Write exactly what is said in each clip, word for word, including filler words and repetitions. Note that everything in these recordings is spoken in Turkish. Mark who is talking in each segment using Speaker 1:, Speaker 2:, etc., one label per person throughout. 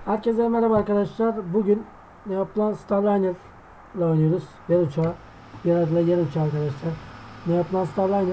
Speaker 1: Herkese merhaba arkadaşlar. Bugün Neoplan Starliner ile oynuyoruz. Yer uçağı. Yer adıyla yer uçağı arkadaşlar. Neoplan Starliner.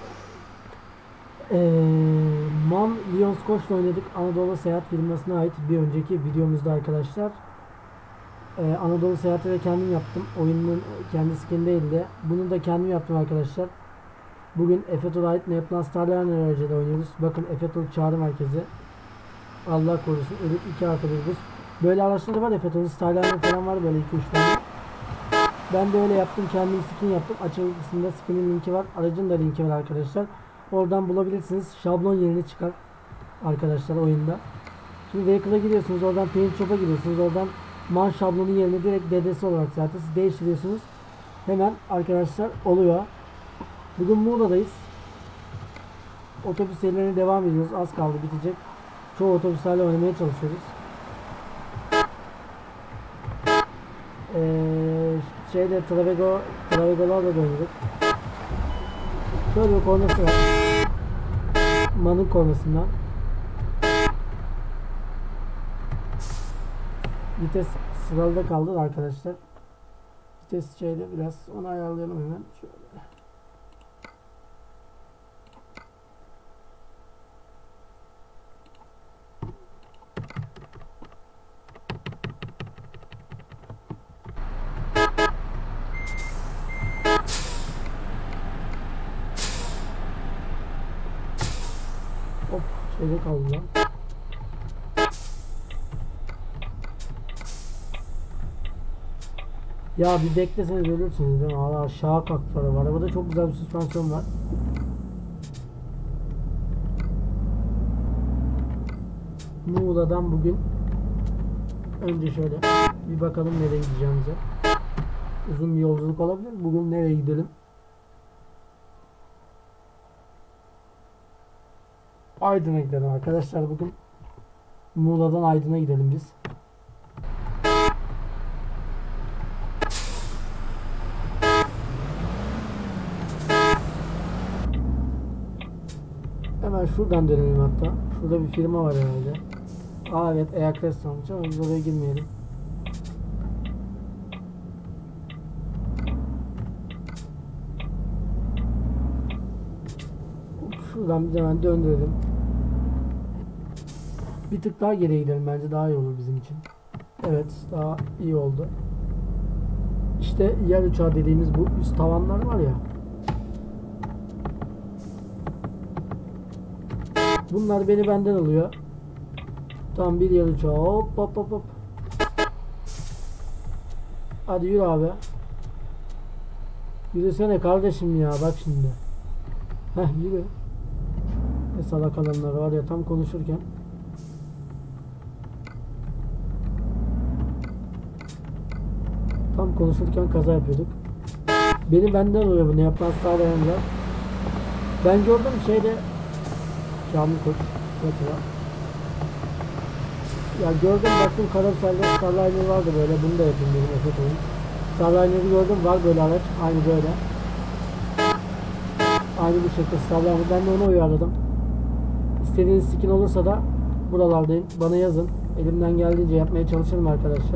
Speaker 1: Ee, Man Leon Skoç'la oynadık. Anadolu Seyahat firmasına ait bir önceki videomuzda arkadaşlar. Ee, Anadolu Seyahat'i de kendim yaptım. Oyunun kendi skin değildi. Bunu da kendim yaptım arkadaşlar. Bugün Efetol'a ait Neoplan Starliner aracıyla oynuyoruz. Bakın Efetol çağrı merkezi. Allah korusun ölüp iki artı bir buz. Böyle araçları var ya, FETÖ'nün Starliner falan var böyle iki üç tane. Ben de öyle yaptım, kendim skin yaptım. Açıklığında skinin linki var. Aracın da linki var arkadaşlar. Oradan bulabilirsiniz. Şablon yerini çıkar arkadaşlar oyunda. Şimdi Vehicle'a giriyorsunuz. Oradan Paint Shop'a giriyorsunuz. Oradan man şablonu yerini direkt D D S olarak zaten siz değiştiriyorsunuz. Hemen arkadaşlar oluyor. Bugün Muğla'dayız. Otobüs serilerine devam ediyoruz. Az kaldı bitecek. Çoğu otobüslerle oynamaya çalışıyoruz. Ee, şeyde Travego Travego'larla da oynadık. Şöyle bir kornası var. Man'ın kornasından. Vites sıralıda kaldı arkadaşlar. Vites şeyde biraz onu ayarlayalım hemen. Şöyle. Hop şeyde kaldı lan. Ya bir bekleseniz ölürsünüz değil mi? Hala aşağı kalktılar. Arabada çok güzel bir süspansiyon var. Muğla'dan bugün önce şöyle bir bakalım nereye gideceğimize. Uzun bir yolculuk olabilir. Bugün nereye gidelim? Aydın'a gidelim arkadaşlar bugün. Muğla'dan Aydın'a gidelim biz. Hemen şuradan dönelim hatta. Şurada bir firma var herhalde. Aa evet, Ayak Restaurant ama biz oraya girmeyelim. Şuradan bir hemen döndürelim. Bir tık daha geriye gidelim, bence daha iyi olur bizim için. Evet, daha iyi oldu. İşte yer uçağı dediğimiz bu üst tavanlar var ya. Bunlar beni benden alıyor. Tam bir yer uçağı. Hop hop hop hop. Hadi yürü abi. Yürüsene kardeşim ya, bak şimdi. Heh yürü. Ne salak adamlar var ya, tam konuşurken. Tam konuşurken kaza yapıyorduk. Beni benden alıyor bu ne yapan sağlayanlar. Ben gördüm şeyde Kamil Koç Satıra. Ya gördüm, baktım karamsarda Starliner vardı böyle, bunu da yapayım dedim Efet oyun. Starliner'ı gördüm, var böyle araç, aynı böyle. Aynı bu şekilde Starliner, ben de onu uyarladım. İstediğiniz skin olursa da buralardayım, bana yazın. Elimden geldiğince yapmaya çalışırım arkadaşlar.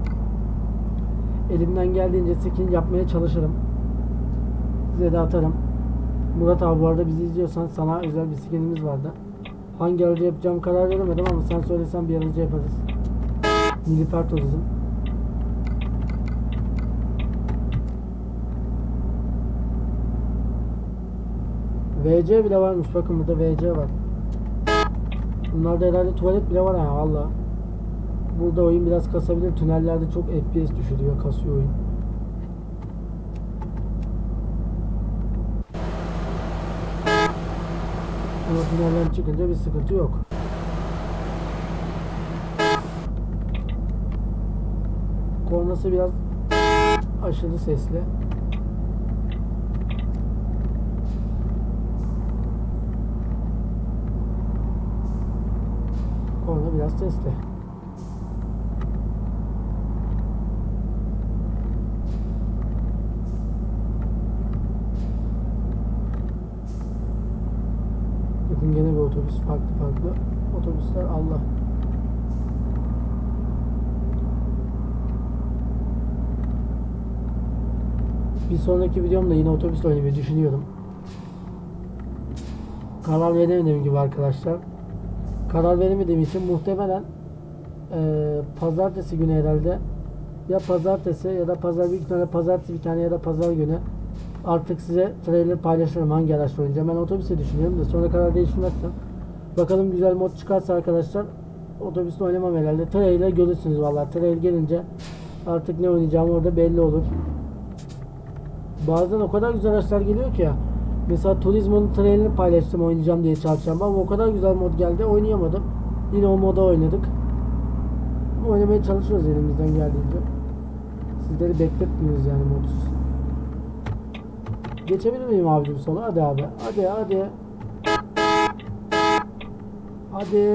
Speaker 1: Elimden geldiğince skin yapmaya çalışırım. Size de atarım. Murat abi bu arada bizi izliyorsan sana özel bir skinimiz vardı. Hangi aracı yapacağım karar veremedim ama sen söylesen bir aracı yaparız. Nilüfer Turizm. V C bile varmış, bakın burada V C var. Bunlarda herhalde tuvalet bile var ha valla. Burada oyun biraz kasabilir. Tünellerde çok F P S düşürüyor, kasıyor oyun. Ama tünelden çıkınca bir sıkıntı yok. Kornası biraz aşırı sesli. Korna biraz sesli. Bakın gene bir otobüs, farklı farklı otobüsler, Allah. Bir sonraki videomda yine otobüs oynamayı düşünüyorum. Karar veremediğim gibi arkadaşlar. Karar veremediğim için muhtemelen e, pazartesi günü herhalde, ya pazartesi ya da pazar, büyük ihtimalle pazartesi bir tane ya da pazar günü artık size trailer paylaşırım hangi araçla oynayacağım. Ben otobüse düşünüyorum da sonra karar değiştirmezsem, bakalım güzel mod çıkarsa arkadaşlar otobüste oynamam herhalde. Trailer görürsünüz vallahi. Trailer gelince artık ne oynayacağım orada belli olur. Bazen o kadar güzel araçlar geliyor ki ya. Mesela Turismo'nun trailerini paylaştım oynayacağım diye çalışacağım ama o kadar güzel mod geldi oynayamadım. Yine o moda oynadık. Oynamaya çalışıyoruz elimizden geldiğince. Sizleri bekletmiyoruz yani modsuz. Geçebilir miyim abicim sola? Hadi abi. Hadi hadi. Hadi.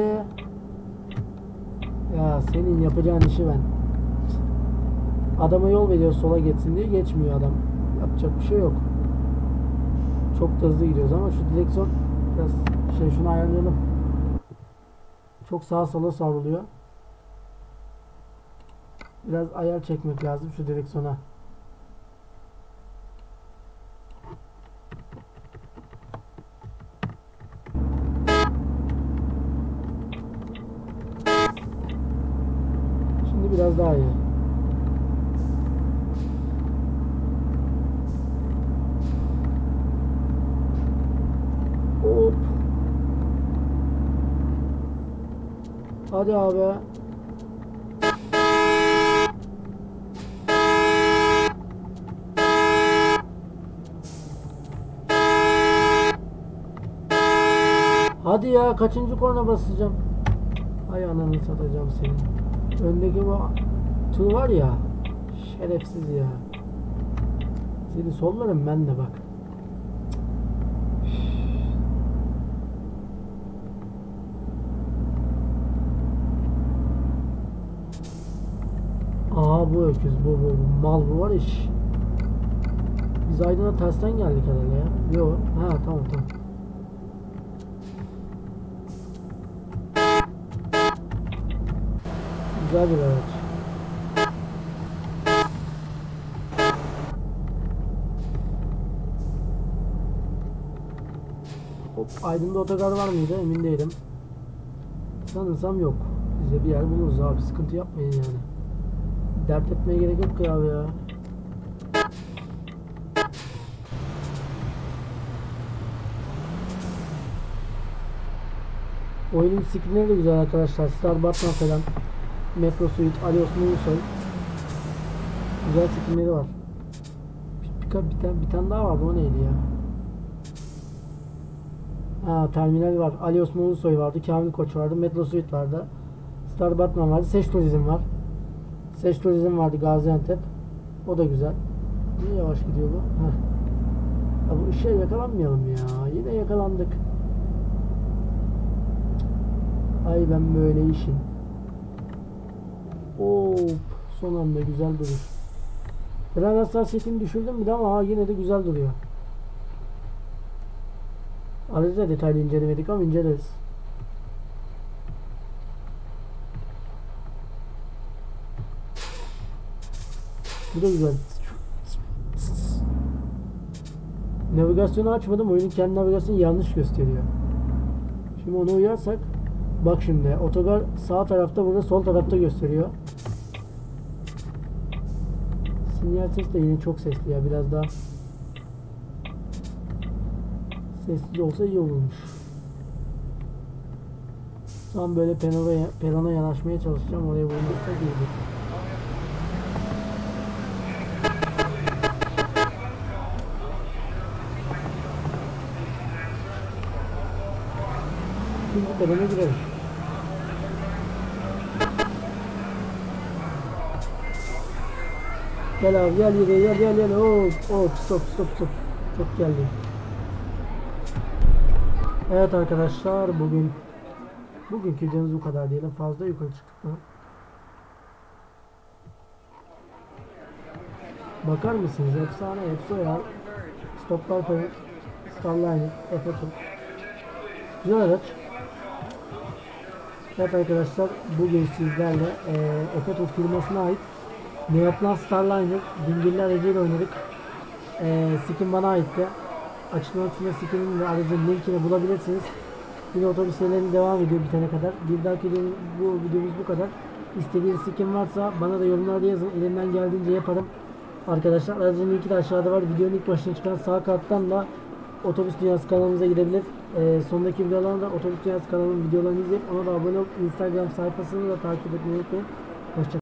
Speaker 1: Ya senin yapacağın işi ben. Adama yol veriyor sola geçsin diye, geçmiyor adam. Yapacak bir şey yok. Çok da hızlı gidiyoruz ama şu direksiyon biraz şey, şunu ayarlayalım. Çok sağa sola savruluyor. Biraz ayar çekmek lazım şu direksiyona. Şimdi biraz daha iyi. Hop. Hadi abi. Hadi ya, kaçıncı korna basacağım? Ay ananı satacağım senin. Öndeki bu tır var ya, şerefsiz ya. Seni sollarım ben de bak. Aa bu öküz, bu, bu, bu mal, bu var iş. Biz Aydın'a tersten geldik herhalde ya. Yo, ha tamam tamam. Güzel bir araç. Hop, Aydın'da otogar var mıydı emin değilim. Sanırsam yok. Biz de bir yer buluruz abi, sıkıntı yapmayın yani. Dert etmeye gerek yok ya abi ya. Oyunun skinleri de güzel arkadaşlar. Star Batman falan, Metro Suite, Ali Osman Ulusoy. Güzel skinleri var. Bir, bir, bir, tane, bir tane daha vardı, o neydi ya? Ha, Terminal var. Ali Osman Ulusoy vardı. Kamil Koç vardı. Metro Suite vardı. Star Batman vardı. Seç Turizm var. Seç Turizm vardı, Gaziantep. O da güzel. Niye yavaş gidiyor bu? Heh. Ya bu işe yakalanmayalım ya. Yine yakalandık. Ay ben böyle işin. Hop, son anda güzel duruyor. Fren hassasiyetini düşürdüm bir de ama yine de güzel duruyor. Aracı detaylı incelemedik ama inceleriz. Bu da güzel. Navigasyonu açmadım. Oyunun kendi navigasyonu yanlış gösteriyor. Şimdi onu uyarsak, bak şimdi otogar sağ tarafta, burada sol tarafta gösteriyor. Sinyal ses de yine çok sesli ya, biraz daha sessiz olsa iyi olurmuş. Tam böyle perona, perona yanaşmaya çalışacağım, oraya vurmazsa iyi. Şimdi perona girelim. Gel abi, gel gel gel gel gel. Hop hop, stop stop stop. Çok geldi. Evet arkadaşlar, bugün bugünkü videomuz bu kadar diyelim. Fazla yukarı çıktık mı? Bakar mısınız? Efsane, efsane. Stoplar falan. Starliner, F otuz. Güzel araç. Evet arkadaşlar, bugün sizlerle e, F otuz firmasına ait Neoplan Starliner dingilli aracıyla oynadık. Ee, skin bana aitti. Açıklama kısmında skinin ve aracın linkini bulabilirsiniz. Yine otobüs serilerimiz devam ediyor bitene kadar. Bir dahaki videomuz, bu videomuz bu kadar. İstediğiniz skin varsa bana da yorumlarda yazın. Elimden geldiğince yaparım. Arkadaşlar aracın linki de aşağıda var. Videonun ilk başına çıkan sağ karttan da Otobüs Dünyası kanalımıza gidebilir. Ee, sondaki videolarda Otobüs Dünyası kanalının videolarını izleyip ona da abone olup Instagram sayfasını da takip etmeyi unutmayın. Hoşçakalın.